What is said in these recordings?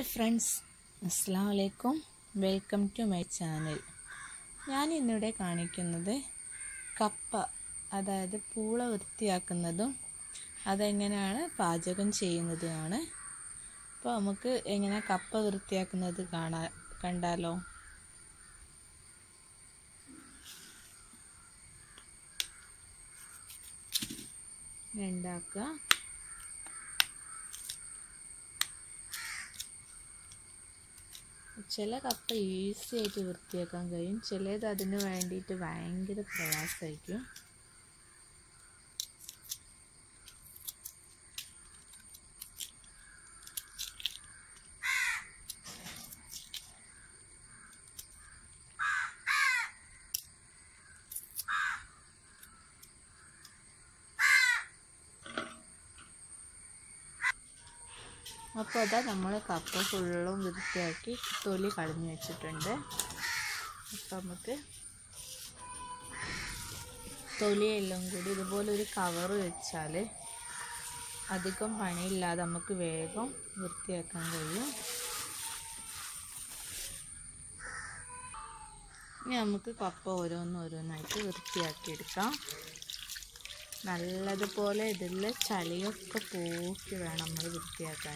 Hi friends, അസ്സലാമു അലൈക്കും. Welcome to my channel. ഞാൻ ഇന്നിവിടെ കാണിക്കുന്നത് കപ്പ, അതായത് പൂള വൃത്തിയാക്കുന്നതും അതെങ്ങനെയാണ് പാചകം ചെയ്യുന്നതുമാണ്. അപ്പോൾ നമുക്ക് എങ്ങനെ കപ്പ വൃത്തിയാക്കുന്നത് കണ്ടാലോ. ഉണ്ടാക്കുക. ചില കപ്പ ഈസി ആയിട്ട് വൃത്തിയാക്കാൻ കഴിയും, ചിലത് അതിന് വേണ്ടിയിട്ട് ഭയങ്കര പ്രയാസമായിരിക്കും. അപ്പോൾ അതാ നമ്മൾ കപ്പ ഫുള്ളും വൃത്തിയാക്കി തൊലി കളഞ്ഞു വെച്ചിട്ടുണ്ട്. അപ്പോൾ നമുക്ക് തൊലിയെല്ലാം കൂടി ഇതുപോലൊരു കവറ് വെച്ചാൽ അധികം പണിയില്ലാതെ നമുക്ക് വേഗം വൃത്തിയാക്കാൻ കഴിയും. ഇനി നമുക്ക് കപ്പ ഓരോന്നായിട്ട് വൃത്തിയാക്കിയെടുക്കാം. നല്ലതുപോലെ ഇതിൽ ചളിയൊക്കെ പോക്കി വേണം നമ്മൾ വൃത്തിയാക്കാൻ.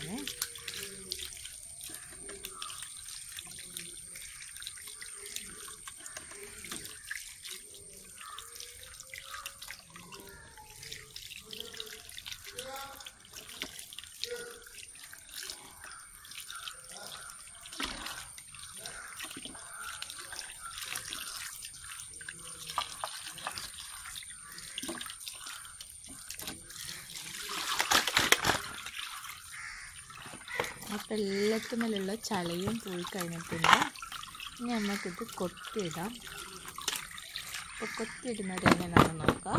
അപ്പം എല്ലാത്തുമേലുള്ള ചളിയും പോയി കഴിഞ്ഞിട്ടുണ്ട്. ഇനി നമുക്കിത് കൊത്തിയിടാം. അപ്പോൾ കൊത്തിയിടുന്നത് എങ്ങനെയാണെന്ന് നോക്കാം.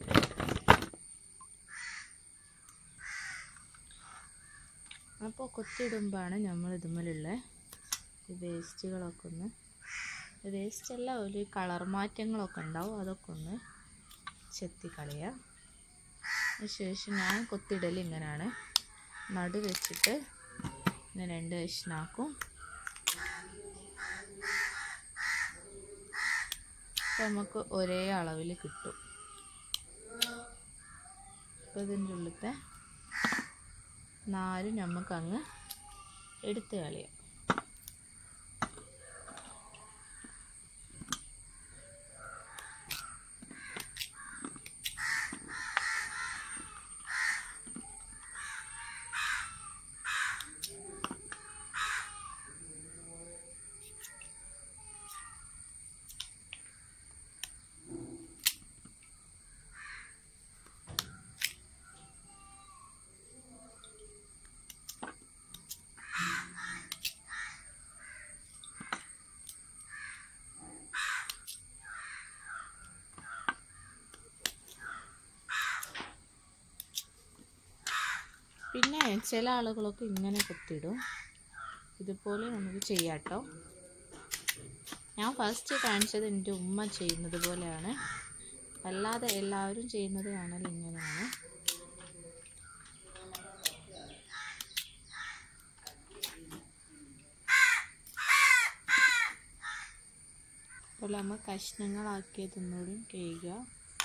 അപ്പോൾ കൊത്തിയിടുമ്പോഴാണ് നമ്മൾ ഇതുമേലുള്ള വേസ്റ്റുകളൊക്കെ വേസ്റ്റല്ല, ഒരു കളർ മാറ്റങ്ങളൊക്കെ ഉണ്ടാവും, അതൊക്കെ ഒന്ന് ചെത്തിക്കളയുക. അതിനുശേഷം ഞാൻ കൊത്തിയിടൽ ഇങ്ങനെയാണ്, നടു വെച്ചിട്ട് ഇങ്ങനെ 2 കഷ്ണാക്കും. അപ്പം നമുക്ക് ഒരേ അളവിൽ കിട്ടും. അപ്പം ഇതിൻ്റെ ഉള്ളിലത്തെ നാലും നമുക്കങ്ങ് എടുത്ത് കളയാം. പിന്നെ ചില ആളുകളൊക്കെ ഇങ്ങനെ കൊത്തിയിടും. ഇതുപോലെ നമുക്ക് ചെയ്യാം കേട്ടോ. ഞാൻ ഫസ്റ്റ് കാണിച്ചത് എൻ്റെ ഉമ്മ ചെയ്യുന്നത് പോലെയാണ്, അല്ലാതെ എല്ലാവരും ചെയ്യുന്നത് കാണൽ ഇങ്ങനെയാണ്. അതുപോലെ നമ്മൾ കഷ്ണങ്ങളാക്കിയതൊന്നുകൂടി കഴുകുക.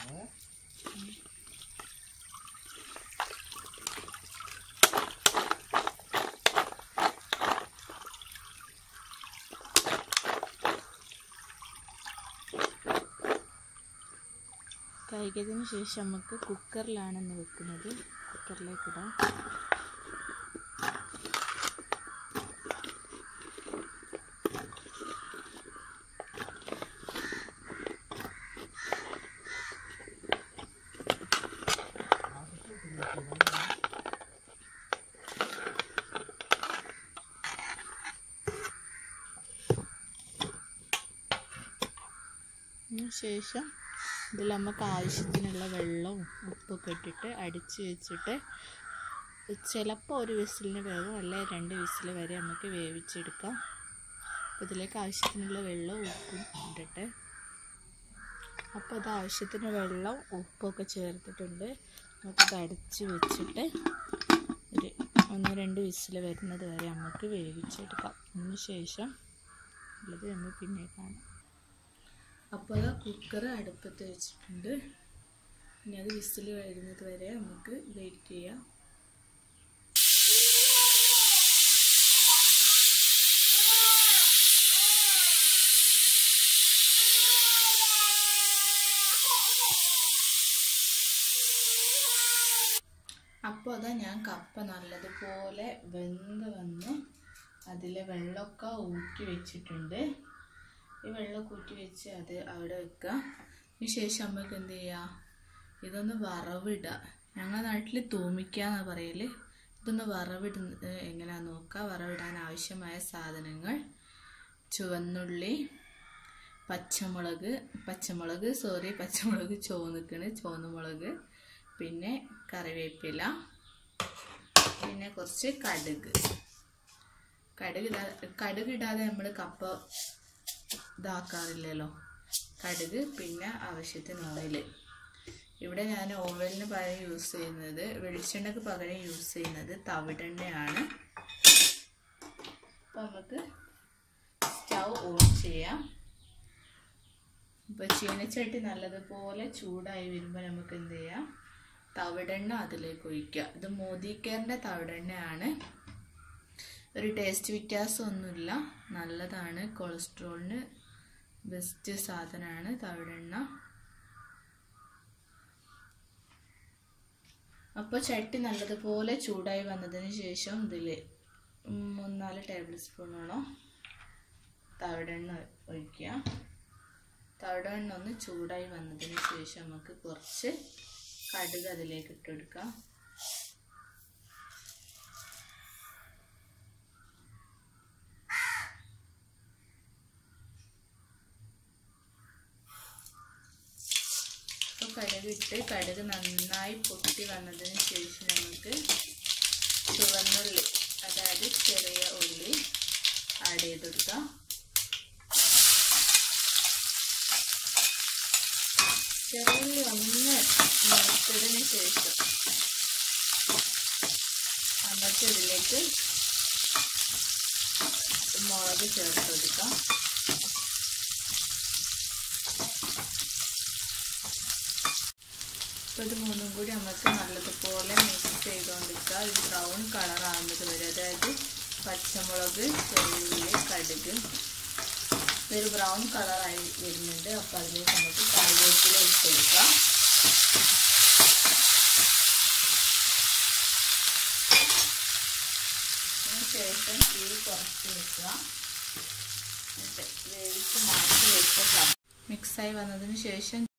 കഴുകിയതിന് ശേഷം നമുക്ക് കുക്കറിലാണ് വെക്കുന്നത്. കുക്കറിലേക്ക് ഇടാം. അതിനുശേഷം ഇതിൽ നമുക്ക് ആവശ്യത്തിനുള്ള വെള്ളവും ഉപ്പൊക്കെ ഇട്ടിട്ട് അടിച്ച് വെച്ചിട്ട് ചിലപ്പോൾ 1 വിസിലിന് വേവും, അല്ലെ 2 വിസിൽ വരെ നമുക്ക് വേവിച്ചെടുക്കാം. അപ്പോൾ ഇതിലേക്ക് ആവശ്യത്തിനുള്ള വെള്ളവും ഉപ്പും ഇട്ടിട്ട്, അപ്പോൾ അത് ആവശ്യത്തിന് വെള്ളവും ഉപ്പൊക്കെ ചേർത്തിട്ടുണ്ട്. നമുക്കത് അടച്ച് വെച്ചിട്ട് ഒരു 1-2 വിസിൽ വരുന്നത് വരെ നമുക്ക് വേവിച്ചെടുക്കാം. അതിന് ശേഷം ഉള്ളത് നമ്മൾ പിന്നെ കാണാം. അപ്പോൾ കുക്കർ അടുപ്പത്ത് വെച്ചിട്ടുണ്ട്. ഇനി അത് വിസിൽ വരുന്നത് വരെ നമുക്ക് വെയിറ്റ് ചെയ്യാം. അപ്പോൾ അതാ ഞാൻ കപ്പ നല്ലതുപോലെ വെന്ത് വന്ന് അതിലെ വെള്ളമൊക്കെ ഊറ്റി വെച്ചിട്ടുണ്ട്. ഈ വെള്ളമൊക്കെ ഊറ്റി വെച്ച് അത് അവിടെ വെക്കുക. അതിന് ശേഷം നമുക്ക് എന്ത് ചെയ്യുക, ഇതൊന്ന് വറവിടുക. ഞങ്ങളുടെ നാട്ടിൽ തൂമിക്കുക എന്നാണ് പറയൽ. ഇതൊന്ന് വറവിടുന്നത് എങ്ങനെയാണെന്ന് നോക്കുക. വറവിടാൻ ആവശ്യമായ സാധനങ്ങൾ: ചുവന്നുള്ളി, പച്ചമുളക് ചുവന്ന മുളക്, പിന്നെ കറിവേപ്പില, പിന്നെ കുറച്ച് കടുക് ഇടാതെ നമ്മൾ കപ്പ ഇതാക്കാറില്ലല്ലോ. കടുക്, പിന്നെ ആവശ്യത്തിന് ഓയിൽ. ഇവിടെ ഞാൻ ഓയിലിന് പകരം യൂസ് ചെയ്യുന്നത്, വെളിച്ചെണ്ണയ്ക്ക് പകരം യൂസ് ചെയ്യുന്നത് തവിടെണ്ണയാണ്. അപ്പോൾ നമുക്ക് സ്റ്റൗ ഓൺ ചെയ്യാം. ഇപ്പോൾ ചീനച്ചട്ടി നല്ലതുപോലെ ചൂടായി വരുമ്പോൾ നമുക്ക് എന്ത് ചെയ്യാം, തവിടെണ്ണ അതിലേക്ക് ഒഴിക്കുക. ഇത് മോദി കെയറിൻ്റെ തവിടെണ്ണയാണ്. ഒരു ടേസ്റ്റ് വ്യത്യാസമൊന്നുമില്ല, നല്ലതാണ്. കൊളസ്ട്രോളിന് ബെസ്റ്റ് സാധനമാണ് തവിടെണ്ണ. അപ്പോൾ ചട്ടി നല്ലതുപോലെ ചൂടായി വന്നതിന് ശേഷം ഇതിൽ 3-4 ടേബിൾ സ്പൂണോളം തവിടെണ്ണ ഒഴിക്കുക. തവിടെണ്ണ ഒന്ന് ചൂടായി വന്നതിന് ശേഷം നമുക്ക് കുറച്ച് കടുക് അതിലേക്ക് ഇട്ടെടുക്കാം. അപ്പോൾ കടുക് നന്നായി പൊട്ടി വന്നതിന് ശേഷം നമുക്ക് ചുവന്നുള്ളി, അതായത് ചെറിയ ഉള്ളി ആഡ് ചെയ്ത് കൊടുക്കാം. ചെറിയ ഒന്ന് മൂത്തതിന് ശേഷം നമുക്ക് ഇതിലേക്ക് മുളക് ചേർത്ത് കൊടുക്കാം. അപ്പോൾ ഇത് മൂന്നും കൂടി നമുക്ക് നല്ലതുപോലെ മിക്സ് ചെയ്തുകൊണ്ടിരിക്കുക. ഇത് ബ്രൗൺ കളർ ആകുന്നത് വരെ, അതായത് പച്ചമുളക്, ചെറിയുള്ളി, കടുക് ഇതൊരു ബ്രൗൺ കളറായി വരുന്നുണ്ട്. അപ്പോൾ അതിലേക്ക് നമുക്ക് കറിവേപ്പില ഇട്ട് കൊടുക്കാം. അതിനുശേഷം തീ കുറച്ച് വെക്കുക. വേവിച്ച് മാറ്റി വെക്കുക. മിക്സായി വന്നതിന് ശേഷം